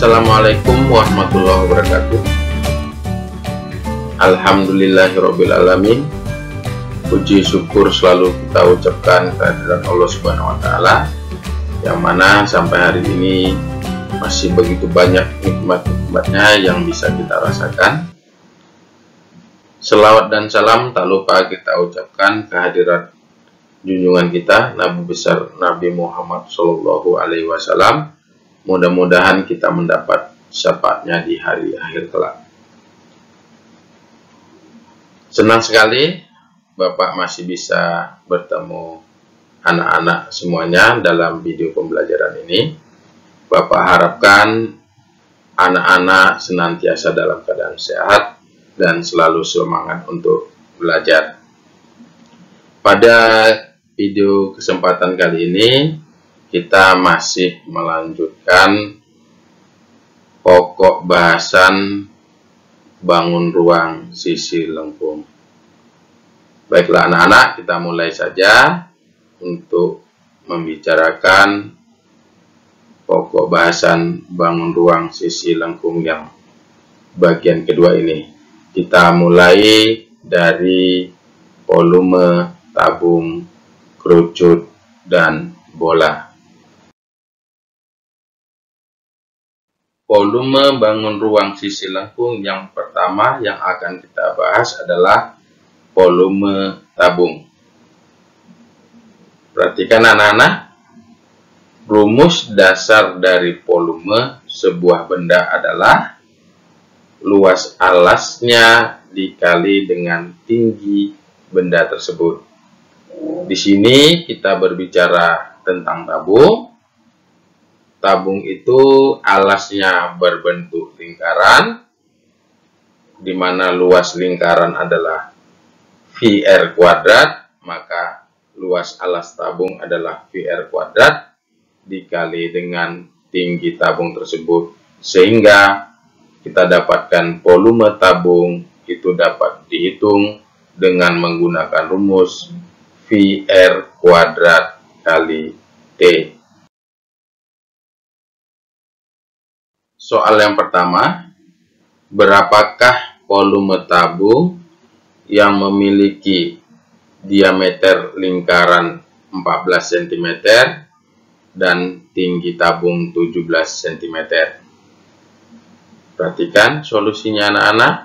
Assalamualaikum warahmatullahi wabarakatuh. Alhamdulillahirrabbilalamin. Puji syukur selalu kita ucapkan kehadirat Allah Subhanahu wa Ta'ala, yang mana sampai hari ini masih begitu banyak nikmat-nikmatnya yang bisa kita rasakan. Selawat dan salam tak lupa kita ucapkan kehadirat junjungan kita Nabi besar Nabi Muhammad Shallallahu Alaihi Wasallam. Mudah-mudahan kita mendapat syafaatnya di hari akhir kelak. Senang sekali Bapak masih bisa bertemu anak-anak semuanya dalam video pembelajaran ini. Bapak harapkan anak-anak senantiasa dalam keadaan sehat dan selalu semangat untuk belajar. Pada video kesempatan kali ini kita masih melanjutkan pokok bahasan bangun ruang sisi lengkung. Baiklah anak-anak, kita mulai saja untuk membicarakan pokok bahasan bangun ruang sisi lengkung yang bagian kedua ini. Kita mulai dari volume, tabung, kerucut, dan bola. Volume bangun ruang sisi lengkung yang pertama yang akan kita bahas adalah volume tabung. Perhatikan anak-anak, rumus dasar dari volume sebuah benda adalah luas alasnya dikali dengan tinggi benda tersebut. Di sini kita berbicara tentang tabung. Tabung itu alasnya berbentuk lingkaran, di mana luas lingkaran adalah VR kuadrat, maka luas alas tabung adalah VR kuadrat dikali dengan tinggi tabung tersebut, sehingga kita dapatkan volume tabung itu dapat dihitung dengan menggunakan rumus VR kuadrat kali T. Soal yang pertama, berapakah volume tabung yang memiliki diameter lingkaran 14 cm dan tinggi tabung 17 cm? Perhatikan solusinya anak-anak.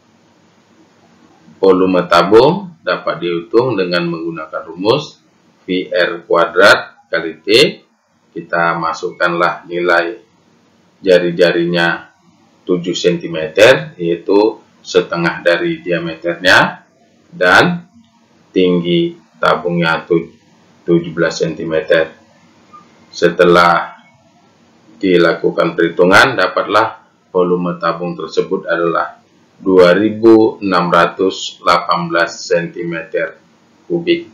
Volume tabung dapat dihitung dengan menggunakan rumus VR kuadrat kali T. Kita masukkanlah nilai jari-jarinya 7 cm, yaitu setengah dari diameternya, dan tinggi tabungnya 17 cm. Setelah dilakukan perhitungan, dapatlah volume tabung tersebut adalah 2618 cm kubik.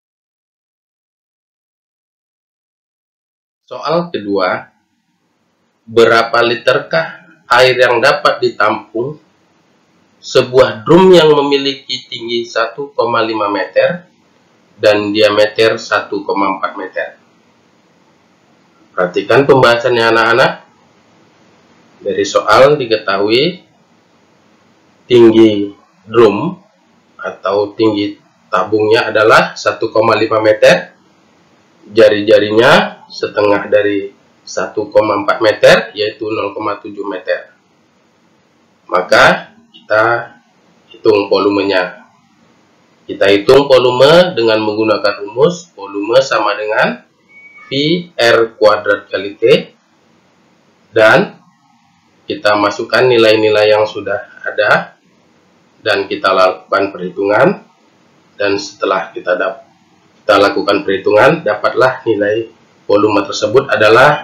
Soal kedua, berapa literkah air yang dapat ditampung sebuah drum yang memiliki tinggi 1,5 meter dan diameter 1,4 meter? Perhatikan pembahasannya anak-anak. Dari soal diketahui tinggi drum atau tinggi tabungnya adalah 1,5 meter, jari-jarinya setengah dari 1,4 meter, yaitu 0,7 meter. Maka kita hitung volumenya. Kita hitung volume dengan menggunakan rumus volume sama dengan VR kuadrat kali T, dan kita masukkan nilai-nilai yang sudah ada dan kita lakukan perhitungan. Dan setelah kita lakukan perhitungan, dapatlah nilai volume tersebut adalah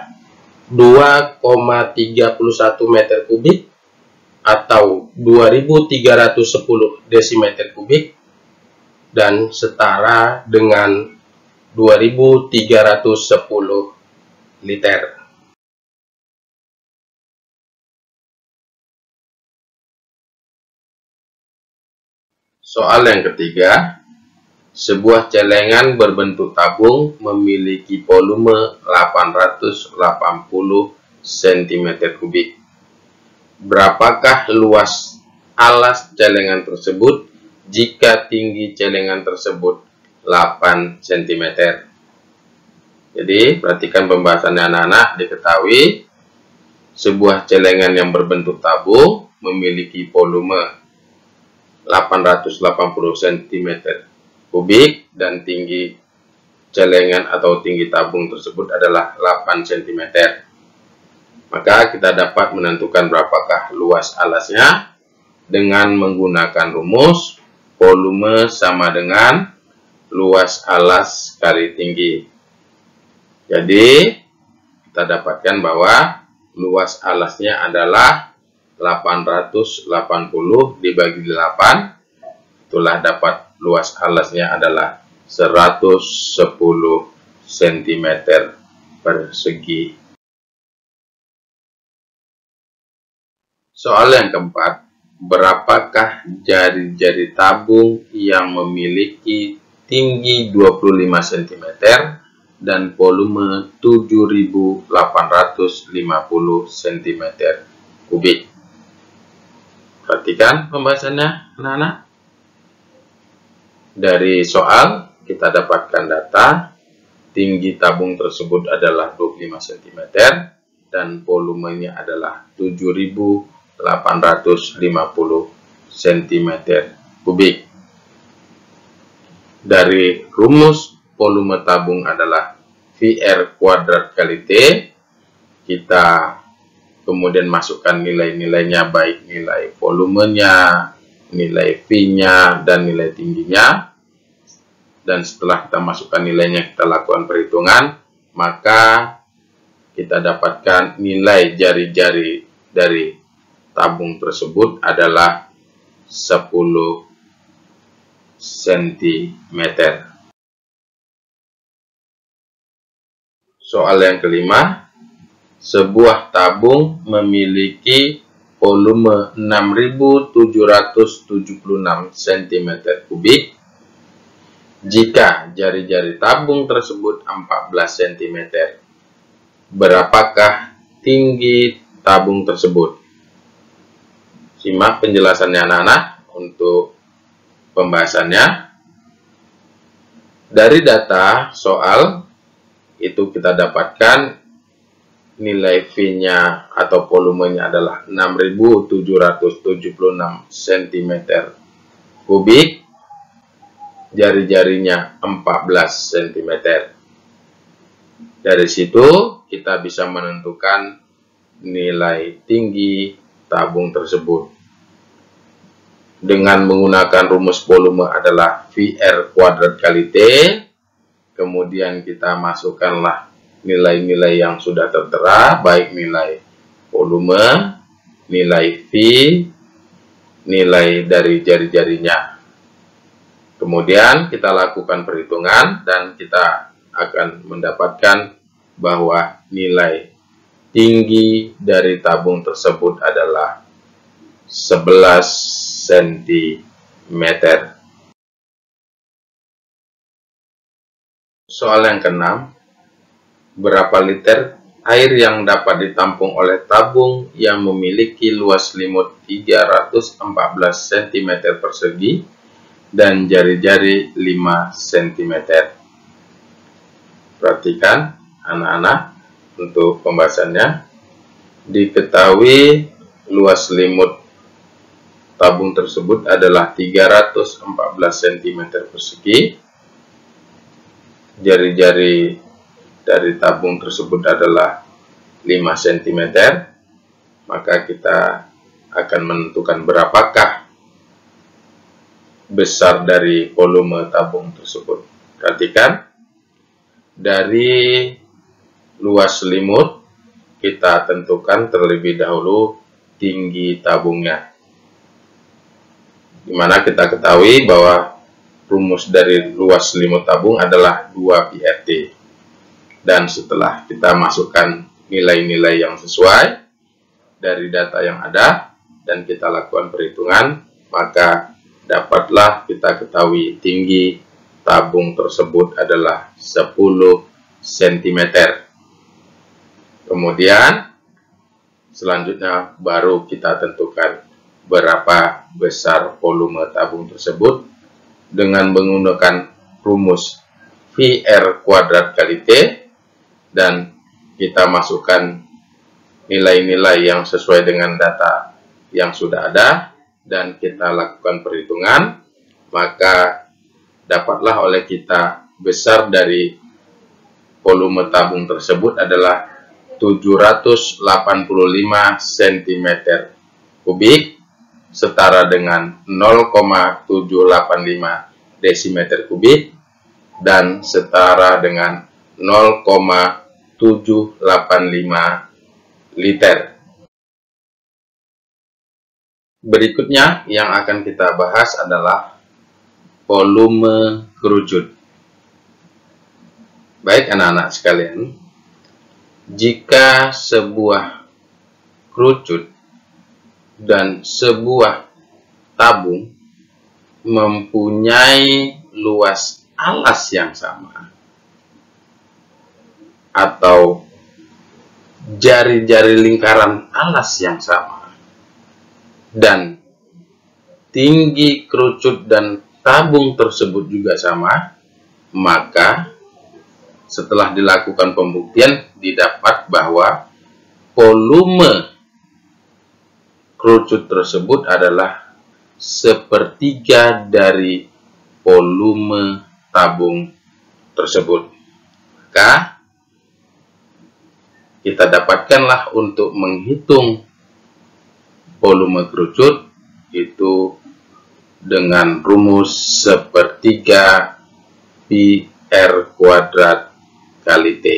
2,31 meter kubik atau 2310 desimeter kubik, dan setara dengan 2310 liter. Soal yang ketiga, sebuah celengan berbentuk tabung memiliki volume 880 cm kubik. Berapakah luas alas celengan tersebut jika tinggi celengan tersebut 8 cm? Jadi, perhatikan pembahasannya anak-anak. Diketahui sebuah celengan yang berbentuk tabung memiliki volume 880 cm kubik dan tinggi celengan atau tinggi tabung tersebut adalah 8 cm. Maka kita dapat menentukan berapakah luas alasnya dengan menggunakan rumus volume sama dengan luas alas kali tinggi. Jadi, kita dapatkan bahwa luas alasnya adalah 880 dibagi 8. Itulah dapat luas alasnya adalah 110 cm persegi. Soal yang keempat, berapakah jari-jari tabung yang memiliki tinggi 25 cm dan volume 7.850 cm kubik? Perhatikan pembahasannya, anak-anak. Dari soal, kita dapatkan data tinggi tabung tersebut adalah 25 cm dan volumenya adalah 7.850 cm kubik. Dari rumus volume tabung adalah VR kuadrat kali T, kita kemudian masukkan nilai-nilainya, baik nilai volumenya, nilai V-nya, dan nilai tingginya. Dan setelah kita masukkan nilainya, kita lakukan perhitungan, maka kita dapatkan nilai jari-jari dari tabung tersebut adalah 10 cm. Soal yang kelima, sebuah tabung memiliki volume 6.776 cm kubik. Jika jari-jari tabung tersebut 14 cm, berapakah tinggi tabung tersebut? Simak penjelasannya anak-anak untuk pembahasannya. Dari data soal itu kita dapatkan nilai V-nya atau volumenya adalah 6.776 cm kubik, jari-jarinya 14 cm. Dari situ kita bisa menentukan nilai tinggi tabung tersebut. Dengan menggunakan rumus volume adalah VR kuadrat kali T, kemudian kita masukkanlah nilai-nilai yang sudah tertera, baik nilai volume, nilai V, nilai dari jari-jarinya. Kemudian kita lakukan perhitungan dan kita akan mendapatkan bahwa nilai tinggi dari tabung tersebut adalah 11 cm. Soal yang keenam, berapa liter air yang dapat ditampung oleh tabung yang memiliki luas limut 314 cm persegi dan jari-jari 5 cm? Perhatikan anak-anak untuk pembahasannya. Diketahui luas limut tabung tersebut adalah 314 cm persegi. Jari-jari dari tabung tersebut adalah 5 cm. Maka kita akan menentukan berapakah besar dari volume tabung tersebut. Perhatikan, dari luas limut kita tentukan terlebih dahulu tinggi tabungnya, di mana kita ketahui bahwa rumus dari luas limut tabung adalah 2 pi/RT. Dan setelah kita masukkan nilai-nilai yang sesuai dari data yang ada dan kita lakukan perhitungan, maka dapatlah kita ketahui tinggi tabung tersebut adalah 10 cm. Kemudian Selanjutnya baru kita tentukan berapa besar volume tabung tersebut dengan menggunakan rumus VR kuadrat kali T, dan kita masukkan nilai-nilai yang sesuai dengan data yang sudah ada dan kita lakukan perhitungan, maka dapatlah oleh kita besar dari volume tabung tersebut adalah 785 cm kubik, setara dengan 0,785 desimeter kubik, dan setara dengan 0,785 liter. Berikutnya yang akan kita bahas adalah volume kerucut. Baik anak-anak sekalian, jika sebuah kerucut dan sebuah tabung mempunyai luas alas yang sama atau jari-jari lingkaran alas yang sama dan tinggi kerucut dan tabung tersebut juga sama, maka setelah dilakukan pembuktian didapat bahwa volume kerucut tersebut adalah sepertiga dari volume tabung tersebut. Maka kita dapatkanlah untuk menghitung volume kerucut itu dengan rumus sepertiga pi R kuadrat kali T.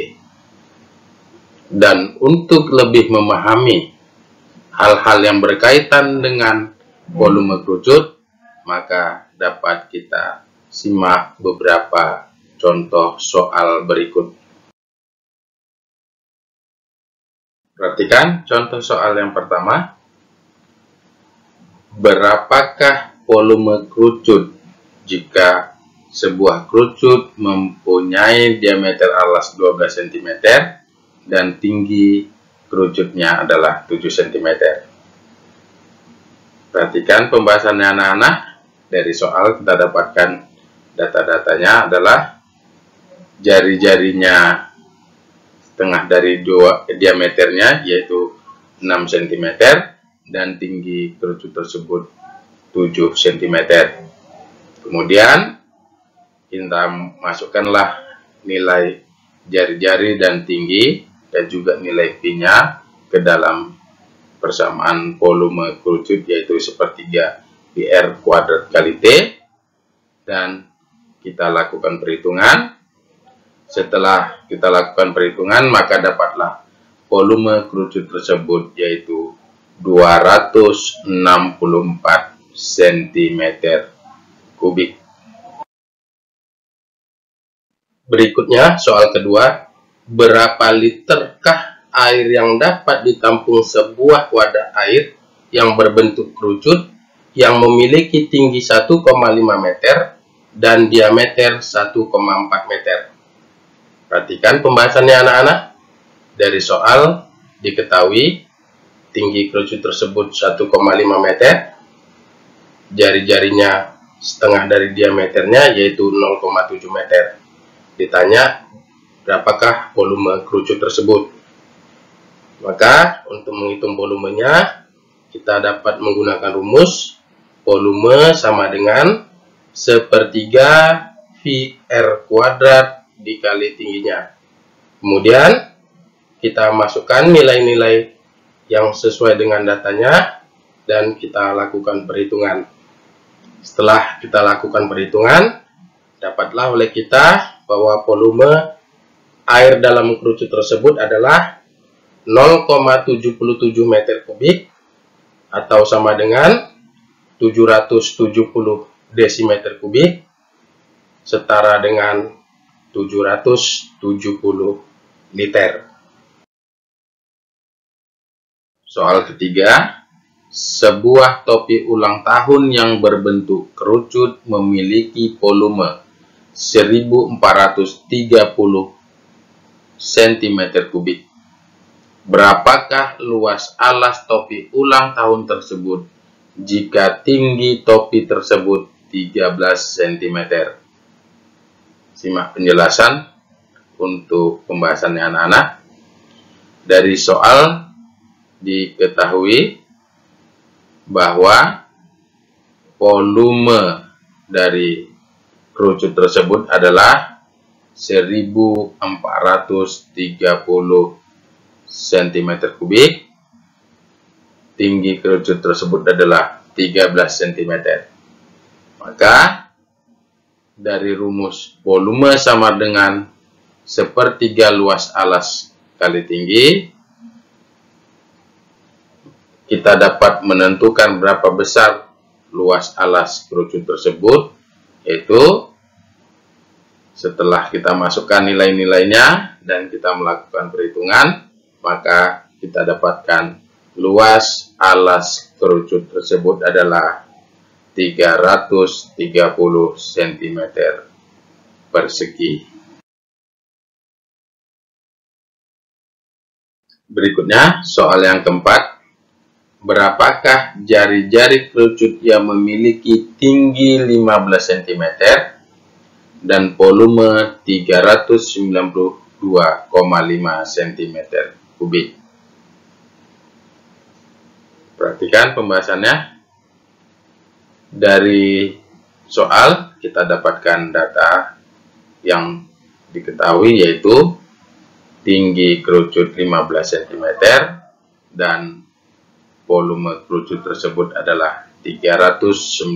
Dan untuk lebih memahami hal-hal yang berkaitan dengan volume kerucut, maka dapat kita simak beberapa contoh soal berikut. Perhatikan contoh soal yang pertama. Berapakah volume kerucut jika sebuah kerucut mempunyai diameter alas 12 cm dan tinggi kerucutnya adalah 7 cm. Perhatikan pembahasannya anak-anak. Dari soal kita dapatkan data-datanya adalah jari-jarinya setengah dari diameternya yaitu 6 cm dan tinggi kerucut tersebut 7 cm. Kemudian kita masukkanlah nilai jari-jari dan tinggi dan juga nilai pi-nya ke dalam persamaan volume kerucut yaitu sepertiga pi R kuadrat kali T, dan kita lakukan perhitungan. Setelah kita lakukan perhitungan maka dapatlah volume kerucut tersebut yaitu 264 cm kubik. Berikutnya soal kedua, berapa literkah air yang dapat ditampung sebuah wadah air yang berbentuk kerucut yang memiliki tinggi 1,5 meter dan diameter 1,4 meter. Perhatikan pembahasannya anak-anak. Dari soal diketahui tinggi kerucut tersebut 1,5 meter, jari-jarinya setengah dari diameternya yaitu 0,7 meter. Ditanya berapakah volume kerucut tersebut. Maka untuk menghitung volumenya kita dapat menggunakan rumus volume sama dengan sepertiga pi R kuadrat dikali tingginya. Kemudian kita masukkan nilai-nilai yang sesuai dengan datanya dan kita lakukan perhitungan. Setelah kita lakukan perhitungan, dapatlah oleh kita bahwa volume air dalam kerucut tersebut adalah 0,77 meter kubik atau sama dengan 770 desimeter kubik, setara dengan 770 liter. Soal ketiga, sebuah topi ulang tahun yang berbentuk kerucut memiliki volume 1430 cm kubik. Berapakah luas alas topi ulang tahun tersebut jika tinggi topi tersebut 13 cm? Simak penjelasan untuk pembahasannya anak-anak. Dari soal diketahui bahwa volume dari kerucut tersebut adalah 1430 cm kubik. Tinggi kerucut tersebut adalah 13 cm. Maka dari rumus volume sama dengan sepertiga luas alas kali tinggi, kita dapat menentukan berapa besar luas alas kerucut tersebut, yaitu setelah kita masukkan nilai-nilainya dan kita melakukan perhitungan, maka kita dapatkan luas alas kerucut tersebut adalah 330 cm persegi. Berikutnya, soal yang keempat. Berapakah jari-jari kerucut yang memiliki tinggi 15 cm dan volume 392,5 cm kubik? Perhatikan pembahasannya. Dari soal kita dapatkan data yang diketahui, yaitu tinggi kerucut 15 cm dan volume kerucut tersebut adalah 392,5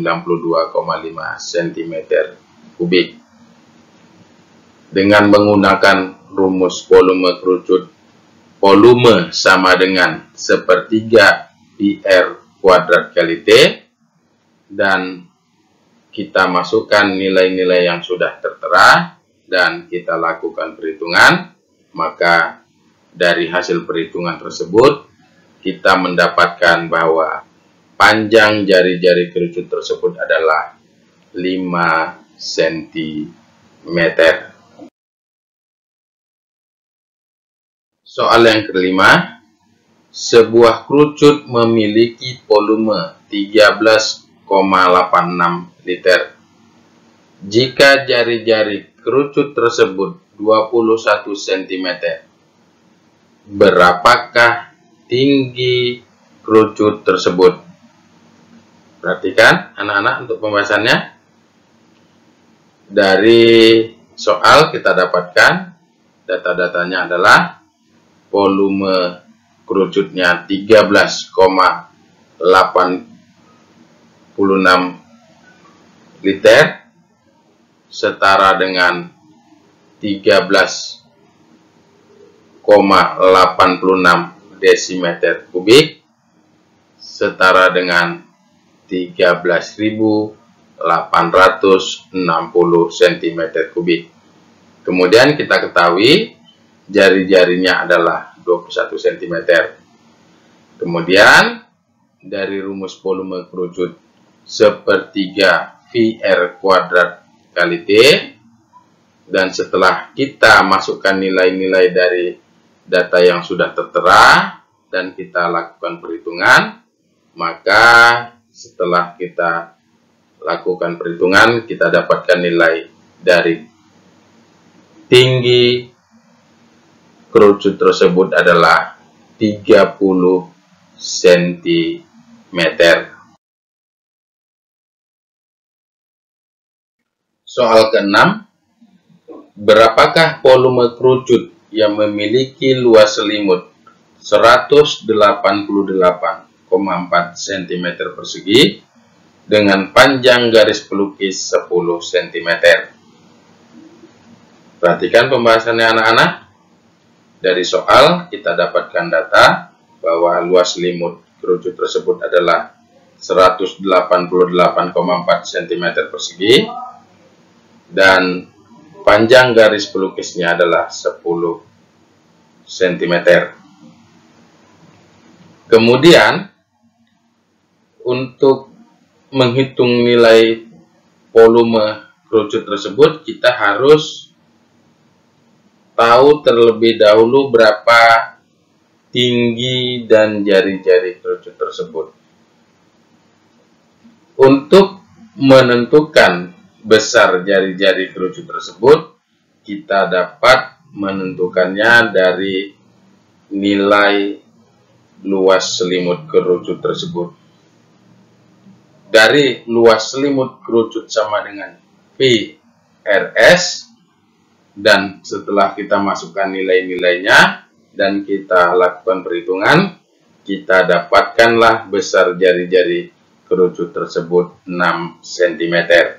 cm kubik. Dengan menggunakan rumus volume kerucut, volume sama dengan sepertiga PR kuadrat kali T, dan kita masukkan nilai-nilai yang sudah tertera dan kita lakukan perhitungan, maka dari hasil perhitungan tersebut kita mendapatkan bahwa panjang jari-jari kerucut tersebut adalah 5 cm. Soal yang kelima. Sebuah kerucut memiliki volume 13,86 liter. Jika jari-jari kerucut tersebut 21 cm, berapakah tinggi kerucut tersebut? Perhatikan anak-anak untuk pembahasannya. Dari soal kita dapatkan data-datanya adalah volume kerucutnya 13,86 liter setara dengan 13,86 desimeter kubik setara dengan 13.860 cm kubik. Kemudian kita ketahui jari-jarinya adalah 21 cm. Kemudian dari rumus volume kerucut sepertiga VR kuadrat kali T, dan setelah kita masukkan nilai-nilai dari data yang sudah tertera dan kita lakukan perhitungan, maka setelah kita lakukan perhitungan kita dapatkan nilai dari tinggi kerucut tersebut adalah 30 cm. Soal ke-6. Berapakah volume kerucut yang memiliki luas selimut 188,4 cm persegi dengan panjang garis pelukis 10 cm? Perhatikan pembahasannya anak-anak. Dari soal kita dapatkan data bahwa luas selimut kerucut tersebut adalah 188,4 cm persegi dan panjang garis pelukisnya adalah 10 cm. Kemudian untuk menghitung nilai volume kerucut tersebut, kita harus tahu terlebih dahulu berapa tinggi dan jari-jari kerucut tersebut. Untuk menentukan besar jari-jari kerucut tersebut, kita dapat menentukannya dari nilai luas selimut kerucut tersebut. Dari luas selimut kerucut sama dengan VRS, dan setelah kita masukkan nilai-nilainya dan kita lakukan perhitungan, kita dapatkanlah besar jari-jari kerucut tersebut 6 cm.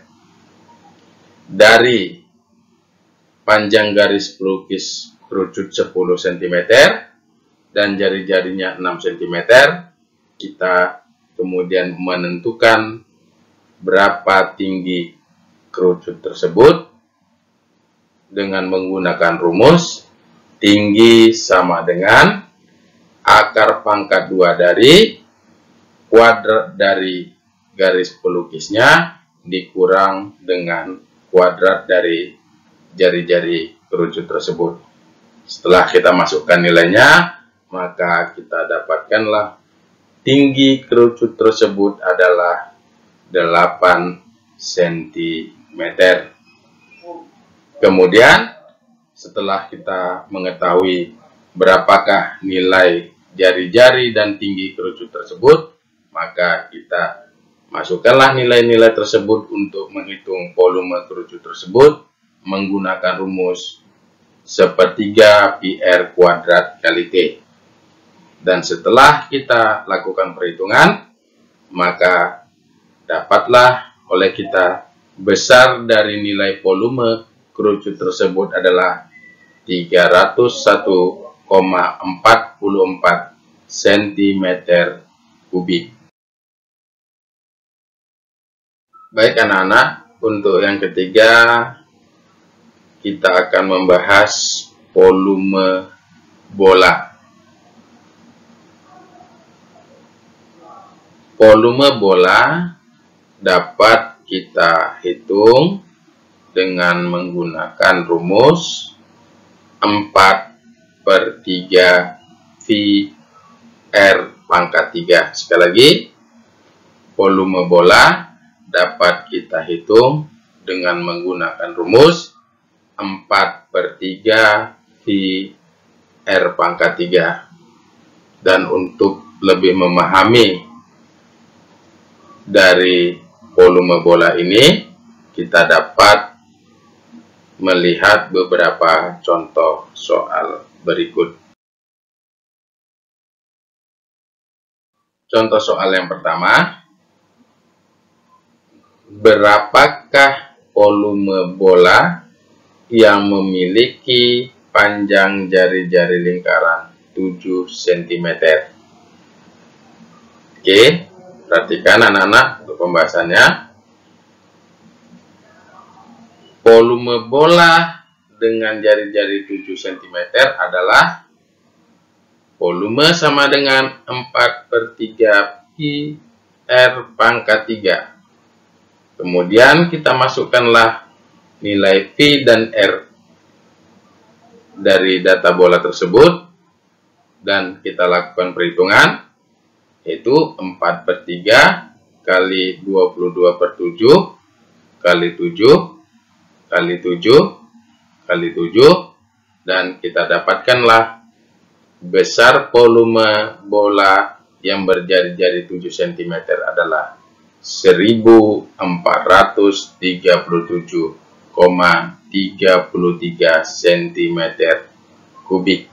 Dari panjang garis pelukis kerucut 10 cm dan jari-jarinya 6 cm, kita kemudian menentukan berapa tinggi kerucut tersebut dengan menggunakan rumus tinggi sama dengan akar pangkat 2 dari kuadrat dari garis pelukisnya dikurang dengan kuadrat dari jari-jari kerucut tersebut. Setelah kita masukkan nilainya, maka kita dapatkanlah tinggi kerucut tersebut adalah 8 cm. Kemudian, setelah kita mengetahui berapakah nilai jari-jari dan tinggi kerucut tersebut, maka kita masukkanlah nilai-nilai tersebut untuk menghitung volume kerucut tersebut menggunakan rumus 1/3 pi R kuadrat kali T. Dan setelah kita lakukan perhitungan, maka dapatlah oleh kita besar dari nilai volume kerucut tersebut adalah 301,44 cm kubik. Baik anak-anak, untuk yang ketiga kita akan membahas volume bola. Volume bola dapat kita hitung dengan menggunakan rumus 4/3 pi R pangkat 3. Sekali lagi, volume bola dapat kita hitung dengan menggunakan rumus 4/3 pi R pangkat 3. Dan untuk lebih memahami dari volume bola ini, kita dapat melihat beberapa contoh soal berikut. Contoh soal yang pertama, berapakah volume bola yang memiliki panjang jari-jari lingkaran 7 cm? Oke, perhatikan anak-anak untuk pembahasannya. Volume bola dengan jari-jari 7 cm adalah volume sama dengan 4/3 pi R pangkat 3. Kemudian kita masukkanlah nilai V dan R dari data bola tersebut dan kita lakukan perhitungan, yaitu 4/3 kali 22/7 kali 7 kali 7 kali 7, dan kita dapatkanlah besar volume bola yang berjari-jari 7 cm adalah 1437,33 cm kubik.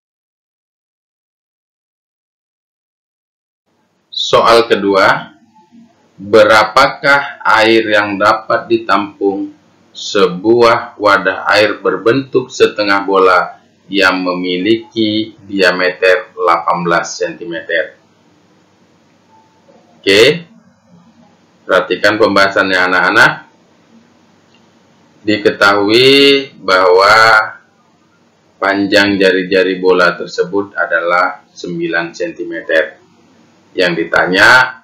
Soal kedua, berapakah air yang dapat ditampung sebuah wadah air berbentuk setengah bola yang memiliki diameter 18 cm? Oke, perhatikan pembahasannya anak-anak. Diketahui bahwa panjang jari-jari bola tersebut adalah 9 cm. Yang ditanya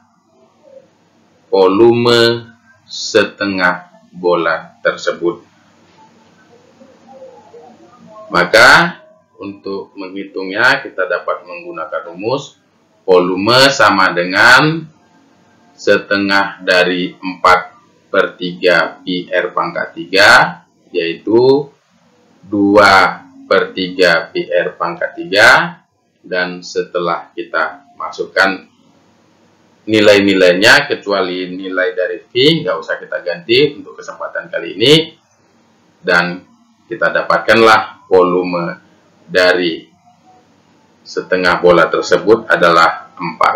volume setengah bola tersebut. Maka untuk menghitungnya kita dapat menggunakan rumus volume sama dengan setengah dari 4/3 pi R pangkat 3, yaitu 2/3 pi R pangkat 3, dan setelah kita masukkan nilai-nilainya, kecuali nilai dari V, nggak usah kita ganti untuk kesempatan kali ini, dan kita dapatkanlah volume dari setengah bola tersebut adalah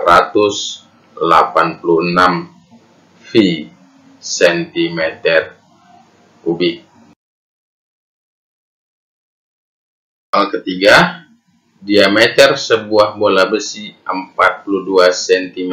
486 V cm kubik. Soal ketiga, diameter sebuah bola besi 42 cm.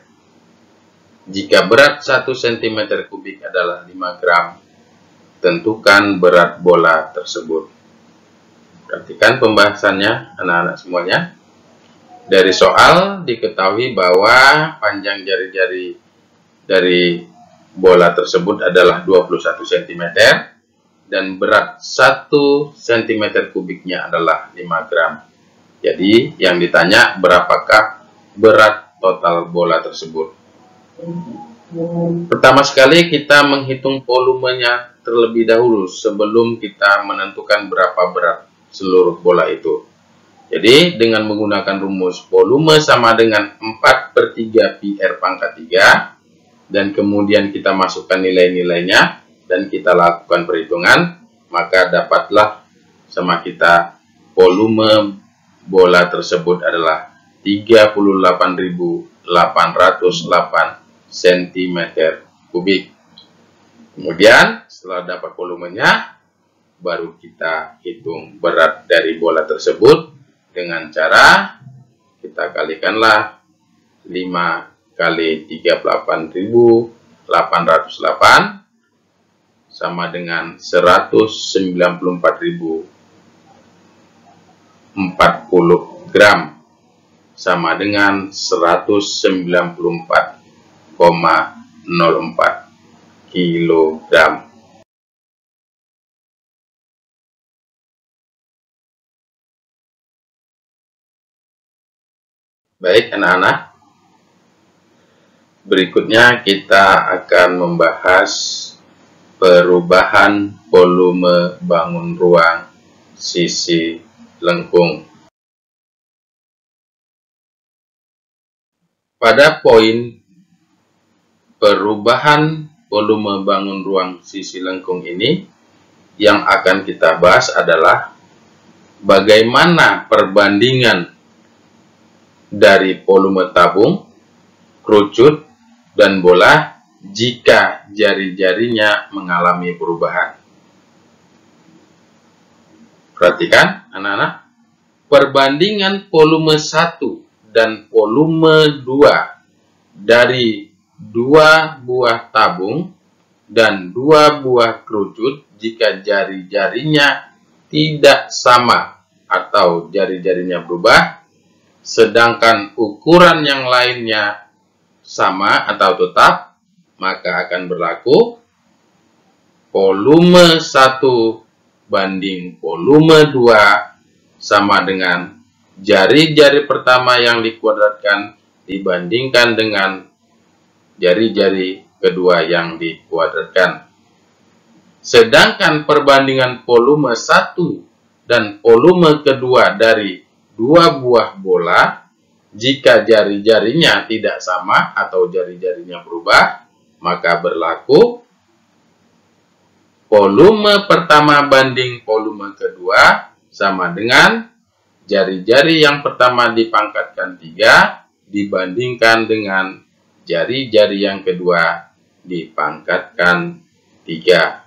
Jika berat 1 cm kubik adalah 5 gram, tentukan berat bola tersebut. Perhatikan pembahasannya anak-anak semuanya. Dari soal diketahui bahwa panjang jari-jari dari bola tersebut adalah 21 cm dan berat 1 cm kubiknya adalah 5 gram. Jadi yang ditanya berapakah berat total bola tersebut. Pertama sekali kita menghitung volumenya terlebih dahulu sebelum kita menentukan berapa berat seluruh bola itu. Jadi dengan menggunakan rumus volume sama dengan 4/3 pi R pangkat 3, dan kemudian kita masukkan nilai-nilainya dan kita lakukan perhitungan, maka dapatlah sama kita volume bola tersebut adalah 38.808 cm kubik. Kemudian setelah dapat volumenya, baru kita hitung berat dari bola tersebut dengan cara kita kalikanlah 5 kali 38.808 sama dengan 194.040 gram, sama dengan 194,04 kilogram. Baik anak-anak, berikutnya kita akan membahas perubahan volume bangun ruang sisi lengkung. Pada poin perubahan volume bangun ruang sisi lengkung ini, yang akan kita bahas adalah bagaimana perbandingan dari volume tabung, kerucut, dan bola jika jari-jarinya mengalami perubahan. Perhatikan anak-anak, perbandingan volume 1 dan volume 2 dari 2 buah tabung dan 2 buah kerucut jika jari-jarinya tidak sama atau jari-jarinya berubah, sedangkan ukuran yang lainnya sama atau tetap, maka akan berlaku volume 1 banding volume 2 sama dengan jari-jari pertama yang dikuadratkan dibandingkan dengan jari-jari kedua yang dikuadratkan. Sedangkan perbandingan volume 1 dan volume kedua dari 2 buah bola, jika jari-jarinya tidak sama atau jari-jarinya berubah, maka berlaku volume pertama banding volume kedua sama dengan jari-jari yang pertama dipangkatkan 3 dibandingkan dengan jari-jari yang kedua dipangkatkan 3.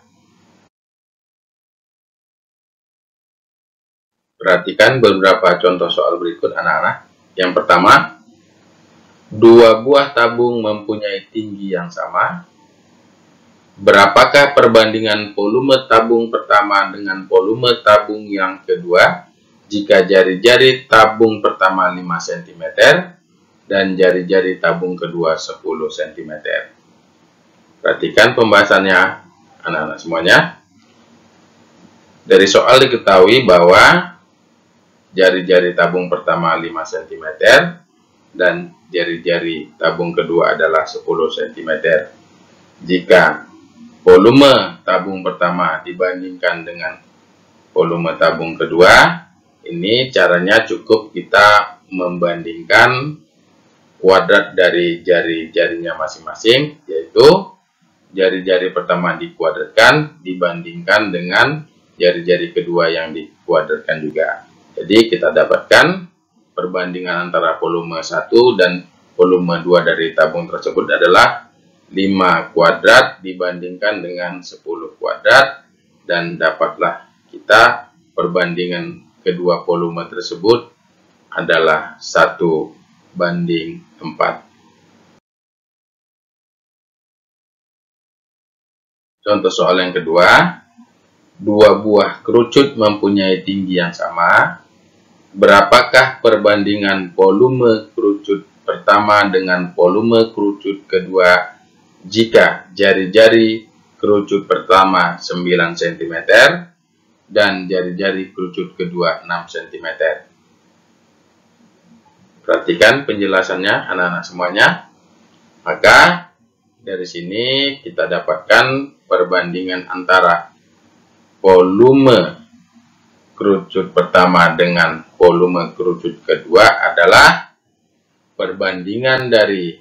Perhatikan beberapa contoh soal berikut anak-anak. Yang pertama, 2 buah tabung mempunyai tinggi yang sama. Berapakah perbandingan volume tabung pertama dengan volume tabung yang kedua jika jari-jari tabung pertama 5 cm dan jari-jari tabung kedua 10 cm? Perhatikan pembahasannya anak-anak semuanya. Dari soal diketahui bahwa jari-jari tabung pertama 5 cm dan jari-jari tabung kedua adalah 10 cm. Jika volume tabung pertama dibandingkan dengan volume tabung kedua, ini caranya cukup kita membandingkan kuadrat dari jari-jarinya masing-masing, yaitu jari-jari pertama dikuadratkan dibandingkan dengan jari-jari kedua yang dikuadratkan juga. Jadi kita dapatkan perbandingan antara volume 1 dan volume 2 dari tabung tersebut adalah 5 kuadrat dibandingkan dengan 10 kuadrat, dan dapatlah kita perbandingan kedua volume tersebut adalah 1:4. Contoh soal yang kedua, dua buah kerucut mempunyai tinggi yang sama. Berapakah perbandingan volume kerucut pertama dengan volume kerucut kedua jika jari-jari kerucut pertama 9 cm dan jari-jari kerucut kedua 6 cm? Perhatikan penjelasannya anak-anak semuanya. Maka dari sini kita dapatkan perbandingan antara volume kerucut pertama dengan volume kerucut kedua adalah perbandingan dari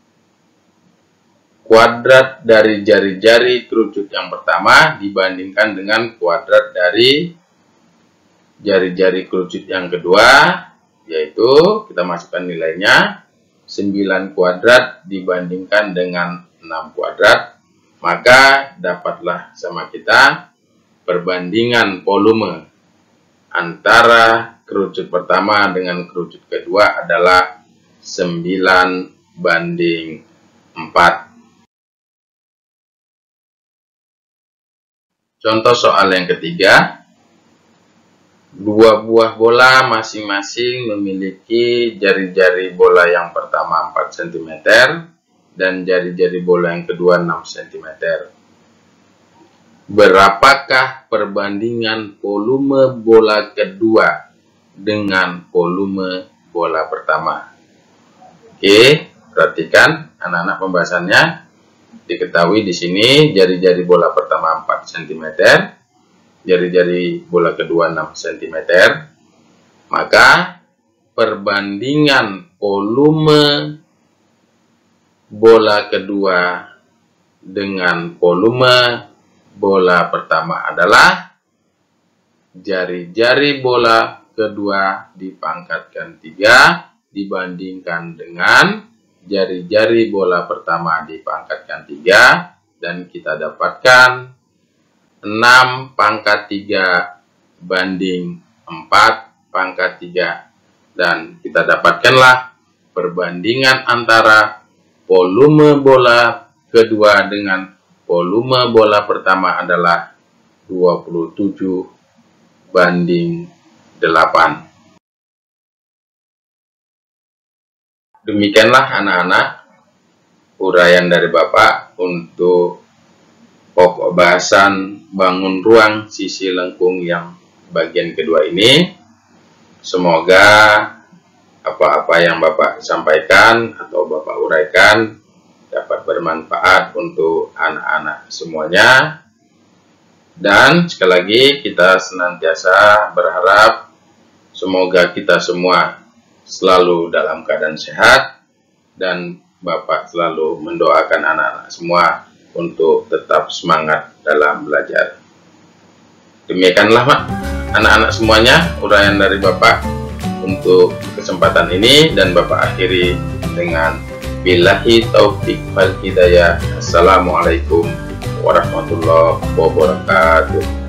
kuadrat dari jari-jari kerucut yang pertama dibandingkan dengan kuadrat dari jari-jari kerucut yang kedua, yaitu kita masukkan nilainya 9 kuadrat dibandingkan dengan 6 kuadrat, maka dapatlah sama kita perbandingan volume antara kerucut pertama dengan kerucut kedua adalah 9:4. Contoh soal yang ketiga, dua buah bola masing-masing memiliki jari-jari bola yang pertama 4 cm dan jari-jari bola yang kedua 6 cm. Berapakah perbandingan volume bola kedua dengan volume bola pertama? Oke, perhatikan anak-anak pembahasannya. Diketahui di sini jari-jari bola pertama 4 cm, jari-jari bola kedua 6 cm. Maka perbandingan volume bola kedua dengan volume bola pertama adalah jari-jari bola kedua dipangkatkan 3 dibandingkan dengan jari-jari bola pertama dipangkatkan 3, dan kita dapatkan 6/3 banding 4/3, dan kita dapatkanlah perbandingan antara volume bola kedua dengan volume bola pertama adalah 27/8. Demikianlah anak-anak uraian dari Bapak untuk pokok bahasan bangun ruang sisi lengkung yang bagian kedua ini. Semoga apa-apa yang Bapak sampaikan atau Bapak uraikan dapat bermanfaat untuk anak-anak semuanya. Dan sekali lagi kita senantiasa berharap semoga kita semua selalu dalam keadaan sehat, dan Bapak selalu mendoakan anak-anak semua untuk tetap semangat dalam belajar. Demikianlah anak-anak semuanya uraian dari Bapak untuk kesempatan ini, dan Bapak akhiri dengan billahi taufik wal hidayah. Assalamualaikum warahmatullahi wabarakatuh.